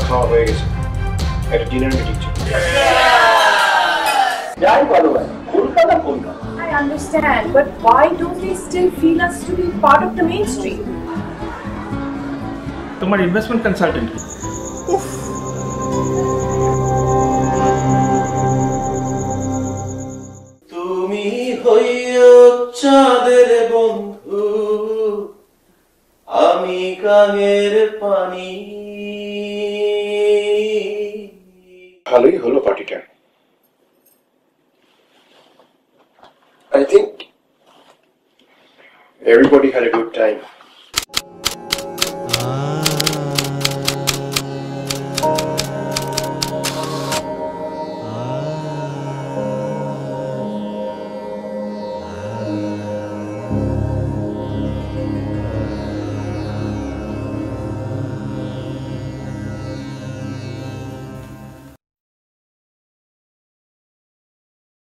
খাওয়া হয়ে গেছে, একটা ডিনার মিটিং ছিল। I understand, but why don't they still feel us to be part of the mainstream? তোমার ইনভেস্টমেন্ট কনসালটেন্ট কি? তুমি হইও চাঁদের বন্ধু, আমি কাঙের পানি। ভালোই হলো পার্টিটা। I think everybody had a good time.